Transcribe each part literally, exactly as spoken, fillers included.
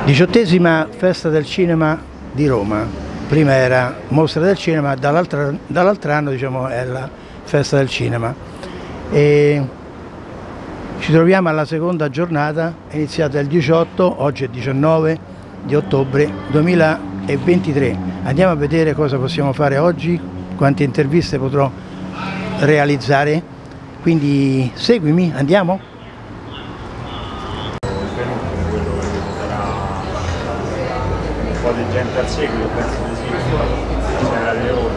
Diciottesima festa del cinema di Roma. Prima era Mostra del Cinema, dall'altro dall'altro anno diciamo, è la Festa del Cinema. E ci troviamo alla seconda giornata, è iniziata il diciotto, oggi è diciannove di ottobre duemilaventitré. Andiamo a vedere cosa possiamo fare oggi, quante interviste potrò realizzare, quindi seguimi, andiamo? Un po' di gente al seguito, penso di sì, c'era Leone.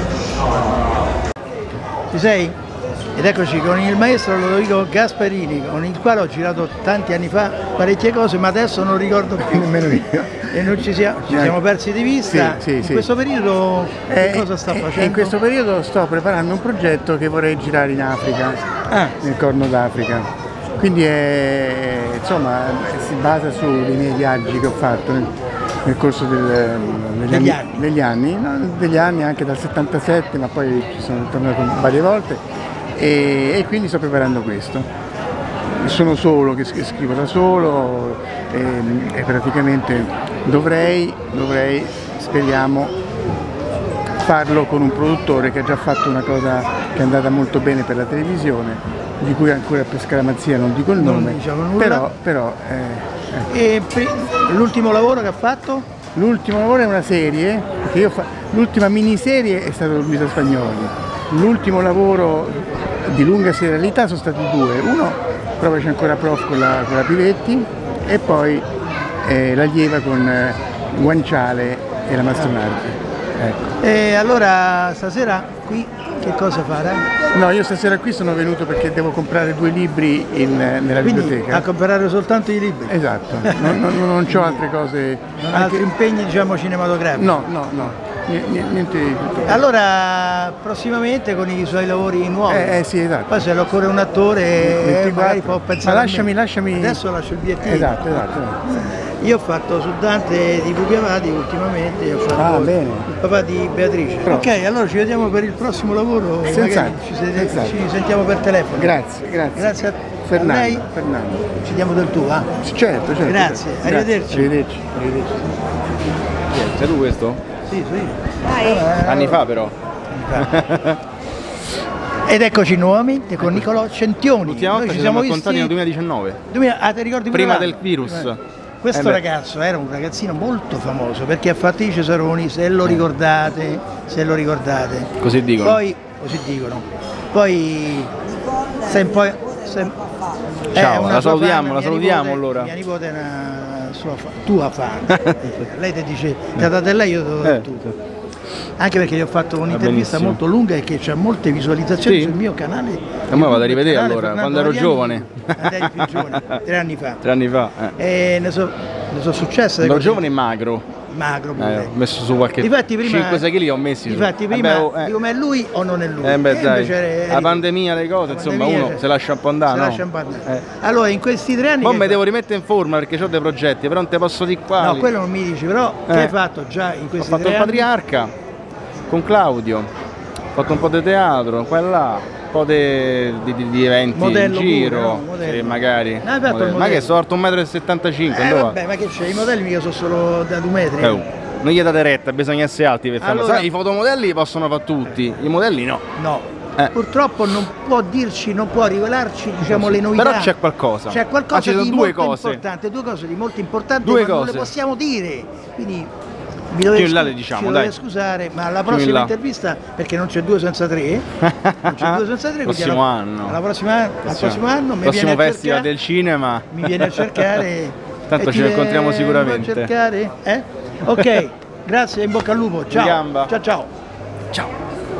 Ci sei? Ed eccoci con il maestro Lodovico Gasparini, con il quale ho girato tanti anni fa parecchie cose, ma adesso non ricordo più. Nemmeno io. E non ci siamo, ci siamo persi di vista. Sì, sì, in sì. questo periodo che Eh, cosa sta eh, facendo? In questo periodo sto preparando un progetto che vorrei girare in Africa, Ah. nel Corno d'Africa. Quindi è, insomma, si basa su dei miei viaggi che ho fatto nel, nel corso del, degli, Degli anni, anni. degli anni, no? degli anni anche dal settantasette, ma poi ci sono tornato varie volte e, e quindi sto preparando questo. Sono solo, che scrivo da solo e, e praticamente dovrei, dovrei, speriamo, farlo con un produttore che ha già fatto una cosa che è andata molto bene per la televisione, di cui ancora per scaramanzia non dico il nome, Non diciamo nulla. però, però eh, eh. E l'ultimo lavoro che ha fatto? L'ultimo lavoro è una serie, che io fa... l'ultima miniserie è stato Luisa Spagnoli, l'ultimo lavoro di lunga serialità sono stati due, uno proprio c'è ancora Prof con la, con la Pivetti e poi eh, La Lieva con eh, Guanciale e la Mastronardi. Ecco. E allora stasera qui che cosa farà? No, io stasera qui sono venuto perché devo comprare due libri in, nella Quindi biblioteca. a comprare soltanto i libri? Esatto, non, non, non ho altre cose. Non ha altri impegni diciamo cinematografici? No, no, no, niente di tutto. Allora prossimamente con i suoi lavori nuovi? Eh, eh sì, esatto. Poi se le occorre un attore ventiquattro. magari può pensare. Ma a lasciami, me. lasciami. Adesso lascio il bigliettino. Esatto, esatto. esatto. Io ho fatto su Dante di Pupi Avati ultimamente, ho fatto Ah, bene. il papà di Beatrice. Però. Ok, allora ci vediamo per il prossimo lavoro, Senz'altro, magari ci, sede- senz'altro. ci sentiamo per telefono. Grazie, grazie. Grazie a Fernando, a lei. Fernando. Ci diamo del tuo, ah? Certo, certo. Grazie, certo. arrivederci. Arrivederci. Arrivederci. Sei tu questo? Sì, sì. Anni fa però. Ed eccoci nuovamente con Nicolò Centioni. L'ultima volta Noi ci ci siamo siamo incontrati visti nel duemiladiciannove. duemila Ah, ti ricordi Prima quell'anno? del virus. Prima. Questo Eh beh. ragazzo era un ragazzino molto famoso perché ha fatto i Cesaroni, se lo ricordate, se lo ricordate. Così dicono. Poi, così dicono. Poi, sei un po'... sei- Ciao, è una la sua salutiamo, fan, la mia salutiamo, nipote- allora. Mia nipote è una sua fan, tua fan. Lei ti dice, ti ha dato a lei, io ti ho dato Eh. tutto. Anche perché gli ho fatto un'intervista benissimo. molto lunga e che ha molte visualizzazioni Sì? sul mio canale. E mo vado a rivedere Canale allora, Fernando quando ero Mariani, giovane. quando eri più giovane, tre anni fa. Tre anni fa. Eh. E ne so, ne so successe. Ero giovane e magro. Magro Eh, pure. ho messo su qualche Difatti prima, cinque sei chili ho messi su. Difatti prima, Vabbè, oh, eh. dico, ma è lui o non è lui? Eh beh, E dai, invece eri la tu. pandemia, le cose, La insomma, pandemia, uno cioè, se lascia un po' andare, se no? lascia un po' andare. Eh. Allora, in questi tre anni... Poi che mi hai devo fatto? rimettere in forma perché ho dei progetti, però non te posso dire quali. No, quello non mi dici, però Eh. che hai fatto già in Ho questi fatto tre il anni? patriarca con Claudio, ho fatto un po' di teatro, qua e là, un po' di, di- di- di eventi Modello in giro, pure, no? Modello. sì, magari. No, hai fatto il Modello. Ma modello. che sono alto un metro e settantacinque, Eh, dove va? vabbè, ma che c'è? I modelli mica sono solo da due metri. Eh, oh, non gli date retta, bisogna essere alti per farlo. Allora- Sai, i fotomodelli li possono fare tutti, i modelli no. No. Eh. Purtroppo non può dirci, non può rivelarci diciamo, le novità. Però c'è qualcosa. C'è qualcosa Ah, ci sono di due molto cose. importante, due cose di molto importanti, Due ma non cose. le possiamo dire. Quindi vi dovete Più in là scu- le diciamo, ci dovete dai. scusare, ma alla in prossima là. intervista, perché non c'è due senza tre, non c'è due senza tre, quindi Prossimo alla, anno. alla prossima, al prossimo anno mi prossimo viene a festival cercare, del cinema. mi viene a cercare Tanto e ci ti incontriamo vengo sicuramente. a cercare, eh? Ok, grazie, in bocca al lupo, ciao. gamba. Ciao ciao. Ciao.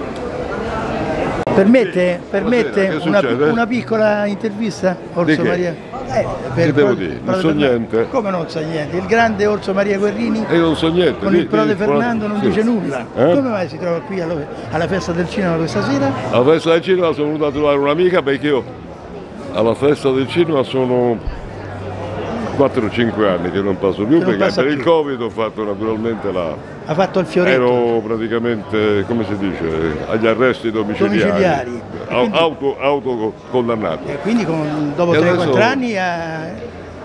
Permette, permette che una, succede? una piccola intervista, Orso Di che? Maria? Eh, per Che devo Prode- dire? Non Prode so Fernando. niente. Come non sa niente? Il grande Orso Maria Guerrini E io non so niente. con di- il Prode di- Fernando non sì. dice nulla. Eh? Come mai si trova qui alla, alla festa del cinema questa sera? Alla festa del cinema sono venuto a trovare un'amica perché io alla festa del cinema sono quattro o cinque anni che non passo più Che non perché passa per il più. Covid ho fatto naturalmente la... Ha fatto il fioretto. Ero praticamente, come si dice, agli arresti domiciliari, Domiciliari. Au- auto, autocondannato. E quindi con- dopo E tre adesso- quattro anni ha...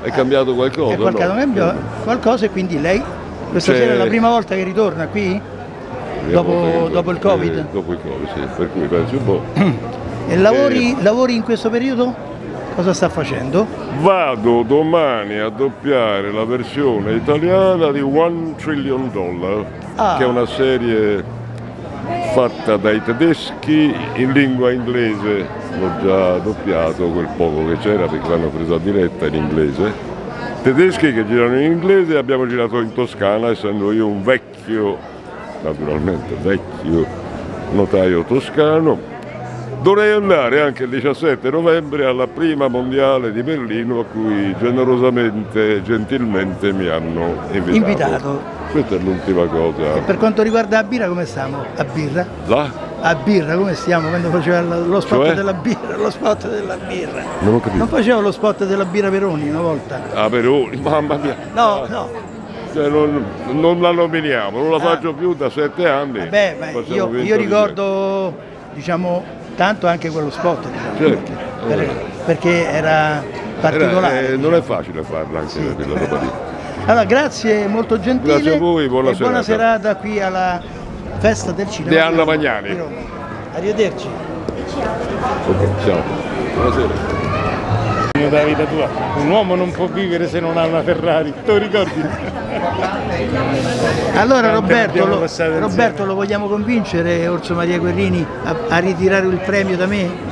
è cambiato qualcosa? È qualcosa, no? cambiato qualcosa e quindi lei questa C'è- sera è la prima volta che ritorna qui? Dopo, dopo il Covid? Eh, dopo il Covid, sì, per cui penso un po'. E lavori, lavori in questo periodo? Cosa sta facendo? Vado domani a doppiare la versione italiana di One Trillion Dollar, Ah. che è una serie fatta dai tedeschi in lingua inglese. L'ho già doppiato quel poco che c'era perché l'hanno preso a diretta in inglese. Tedeschi che girano in inglese, abbiamo girato in Toscana, essendo io un vecchio, naturalmente vecchio notaio toscano. Dovrei andare anche il diciassette novembre alla prima mondiale di Berlino a cui generosamente, gentilmente mi hanno invitato. Invitato. Questa è l'ultima cosa. E per quanto riguarda la birra come stiamo? A birra? Là? A birra come stiamo? Quando faceva lo lo spot Cioè? della birra, lo spot della birra. Non ho capito. Non faceva lo spot della birra Peroni una volta? Ah, Peroni, mamma mia. No, no. Cioè, non, non la nominiamo, non la faccio più da sette anni. Vabbè, ma Facciamo io, finta io di ricordo, diciamo, tanto anche quello spot, diciamo, Certo. perché, per- perché era niente. particolare. Era- eh, diciamo. non è facile farla anche Sì. quella roba lì. Allora, grazie, molto gentile. Grazie a voi, buona e buona serata. serata qui alla festa del cinema Di Anna Roma, Magnani. di Roma. Arrivederci. Ok, ciao. Buonasera. Della vita tua, un uomo non può vivere se non ha una Ferrari, te lo ricordi? Allora Quante Roberto, abbiamo lo, passato insieme? Roberto lo vogliamo convincere, Orso Maria Guerrini, a, a ritirare il premio da me?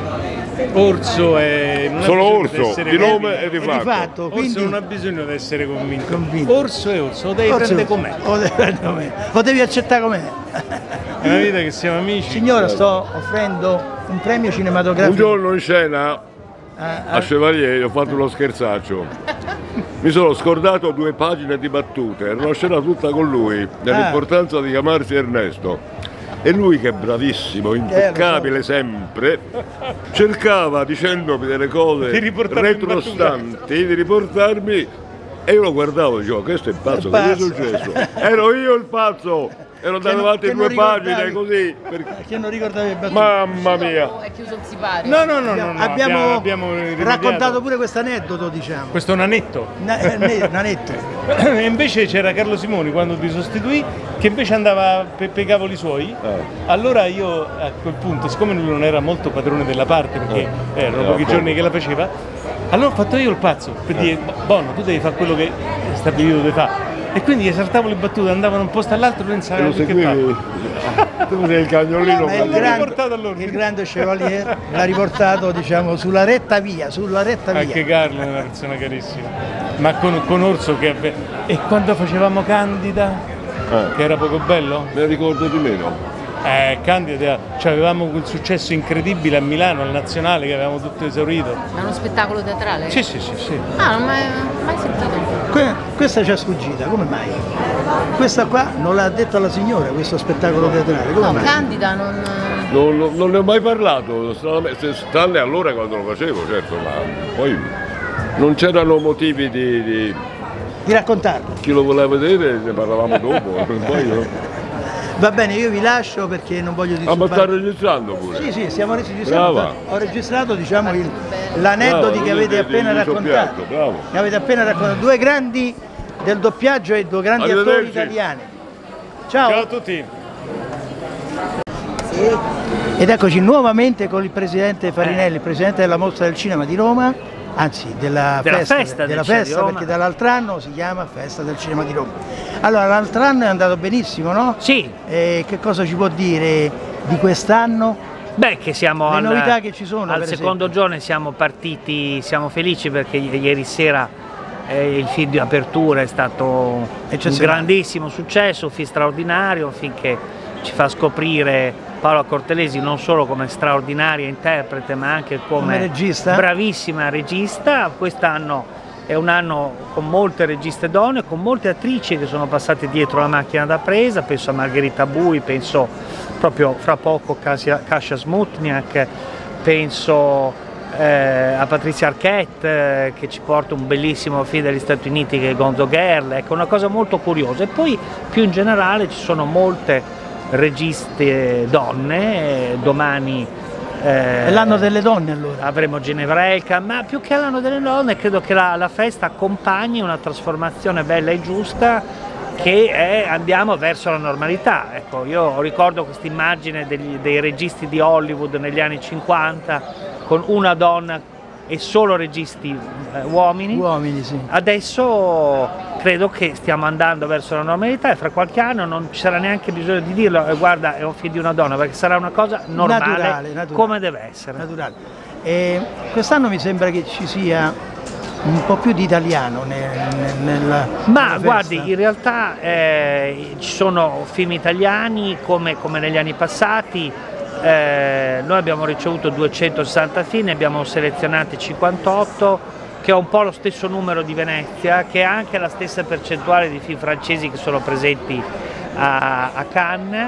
Orso è... non ha Sono bisogno di Orso, essere di nome convinto. e di E di fatto. fatto, Orso quindi... non ha bisogno di essere convinto. Convinto. Orso è orso, lo devi Orso- prendere com'è. lo devi prendere com'è. Lo devi accettare com'è. È una vita che siamo amici. Signora, sto offrendo un premio Un cinematografico giorno in scena a, a- a Chevalier ho fatto uno scherzaccio. Mi sono scordato due pagine di battute, era una scena tutta con lui, dell'importanza di chiamarsi Ernesto. E lui, che è bravissimo, impeccabile sempre, cercava dicendomi delle cose Di riportarmi in retrostanti, di riportarmi, e io lo guardavo e dicevo: questo è il pazzo, È che gli è pazzo. successo? Ero io il pazzo, ero andato non- avanti che due non pagine ricordavi. così. perché- che non ricordavi il battute. Mamma mia! È chiuso il sipario. No, no, no, no, no, abbiamo, abbiamo rimediato. raccontato pure questo aneddoto, diciamo. Questo nanetto. Na- eh, ne- Nanetto. E invece c'era Carlo Simoni quando ti sostituì, che invece andava per i cavoli suoi. Ah. Allora io a quel punto, siccome lui non era molto padrone della parte, perché Eh. erano Eh, pochi vabbè. giorni che la faceva, allora ho fatto io il pazzo per dire: Bono, tu devi fare quello che stabilito di fare. E quindi esaltavo le battute, andavano da un posto all'altro e non E sapeva lo più che fare. seguivi? Tu sei il cagnolino. Ma il, l'ho grande, riportato all'ordine. il grande Chevalier l'ha riportato, diciamo, sulla retta via, sulla retta via. Anche Carlo è una persona carissima, ma con, con Orso che avve- e quando facevamo Candida, Eh. che era poco bello, Me ne ricordo di meno. eh, Candida, cioè avevamo quel successo incredibile a Milano, al Nazionale, che avevamo tutto esaurito. È uno spettacolo teatrale? Sì, sì, sì, sì. Ah, non mai, mai sentito. Que- questa ci è sfuggita, come mai? Questa qua non l'ha detto alla signora, questo spettacolo teatrale, come No, mai? Candida non... Non, non- non ne ho mai parlato, stranamente, se- tranne allora quando lo facevo, certo, ma poi non c'erano motivi di, di- Di raccontarlo. chi lo voleva vedere, ne parlavamo dopo. Poi, no? Va bene, io vi lascio perché non voglio Ah, ma sta disturbare. registrando pure. Sì, sì, stiamo registrando. Brava. Ho registrato, diciamo, il- l'aneddoti Brava, che avete di- di- appena di raccontato. soppiatto, bravo. Che avete appena raccontato. Due grandi del doppiaggio e due grandi attori Arrivederci. italiani. Ciao. Ciao a tutti. Ed eccoci nuovamente con il presidente Farinelli, il presidente della Mostra del Cinema di Roma, anzi della, Della festa, festa del della Cinema di festa Roma. perché dall'altro anno si chiama Festa del Cinema di Roma. Allora, l'altro anno è andato benissimo, no? Sì, E che cosa ci può dire di quest'anno? beh, che siamo Le al, novità che ci sono, al per secondo esempio. giorno, siamo partiti, siamo felici perché i- ieri sera eh, il film di apertura è stato un Eccezionale. grandissimo successo, un film straordinario, un film che ci fa scoprire Paola Cortelesi non solo come straordinaria interprete ma anche come, Come regista. bravissima regista. Quest'anno è un anno con molte registe donne, con molte attrici che sono passate dietro la macchina da presa, penso a Margherita Bui, penso proprio fra poco Kasia, Kasia Smutniak, penso eh, a Patrizia Arquette eh, che ci porta un bellissimo film degli Stati Uniti che è Gonzo Girl, ecco, una cosa molto curiosa. E poi più in generale ci sono molte registe donne, eh, domani Eh, È l'anno delle donne allora. Avremo Ginevra, ma più che l'anno delle donne credo che la, la festa accompagni una trasformazione bella e giusta che è, andiamo verso la normalità. Ecco, io ricordo questa immagine degli, dei registi di Hollywood negli anni cinquanta con una donna e solo registi eh, uomini. Uomini, sì. Adesso credo che stiamo andando verso la normalità e fra qualche anno non ci sarà neanche bisogno di dirlo, eh, guarda, è un film di una donna, perché sarà una cosa normale, Naturale, naturale. come deve essere. Naturale. E quest'anno mi sembra che ci sia un po' più di italiano nel, nel, nella Ma nella guardi, festa. in realtà eh, ci sono film italiani come, come negli anni passati. Eh, noi abbiamo ricevuto duecentosessanta film, ne abbiamo selezionati cinquantotto, che è un po' lo stesso numero di Venezia, che è anche la stessa percentuale di film francesi che sono presenti a, a Cannes.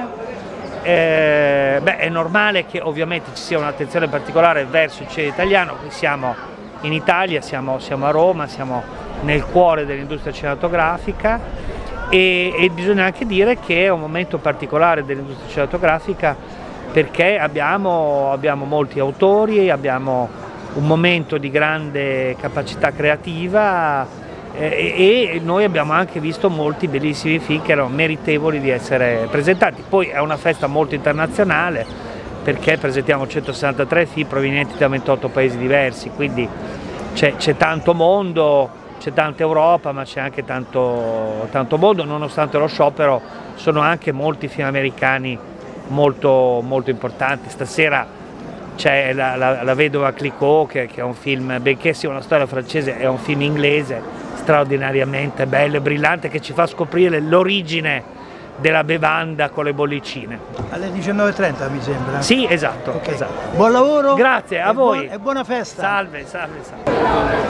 Eh, beh, è normale che ovviamente ci sia un'attenzione particolare verso il cinema italiano. Qui siamo in Italia, siamo, siamo a Roma, siamo nel cuore dell'industria cinematografica e, e bisogna anche dire che è un momento particolare dell'industria cinematografica perché abbiamo, abbiamo molti autori, abbiamo un momento di grande capacità creativa eh, e noi abbiamo anche visto molti bellissimi film che erano meritevoli di essere presentati. Poi è una festa molto internazionale perché presentiamo centosessantatré film provenienti da ventotto paesi diversi, quindi c'è tanto mondo, c'è tanta Europa, ma c'è anche tanto, tanto mondo, nonostante lo sciopero sono anche molti film americani molto, molto importanti. Stasera c'è la, la, la vedova Clicquot, che, che è un film, benché sia una storia francese, è un film inglese straordinariamente bello e brillante che ci fa scoprire l'origine della bevanda con le bollicine. Alle diciannove e trenta mi sembra. Sì, esatto, Okay. esatto. Buon lavoro. Grazie a e voi. buon- e buona festa. Salve, salve, salve.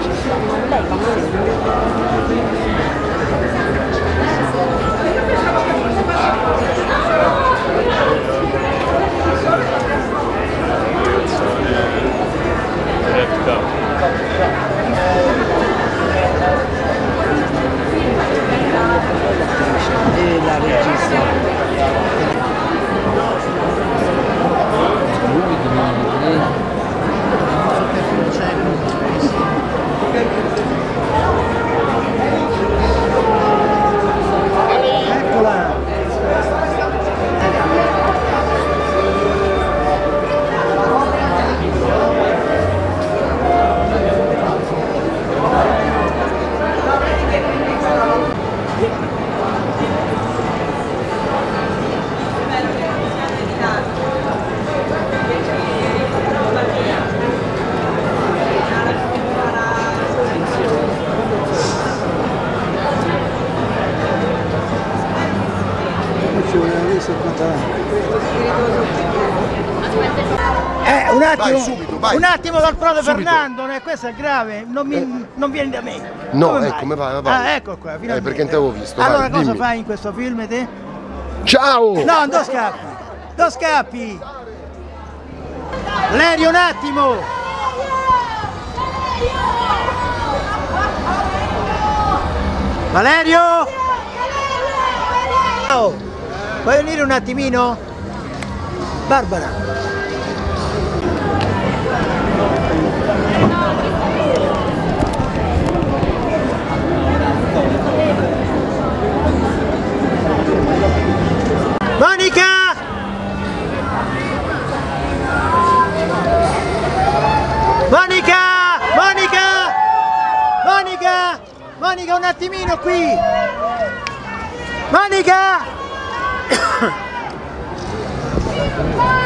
E la regista. Eccola. Eh, un attimo, Vai, subito, vai. un attimo dal frate Subito. Fernando, eh, questo è grave, non, mi, Eh. non vieni da me. No, Come ecco, mai? come vai, vai. Ah, ecco qua, finalmente. Eh, perché non t'avevo visto, Allora, vai, cosa dimmi. fai in questo film te? Ciao! No, non scappi, non scappi. Valerio, un attimo. Valerio! Ciao, puoi venire un attimino? Barbara. Monica! Monica! Monica! Monica! Monica, un attimino qui! Monica!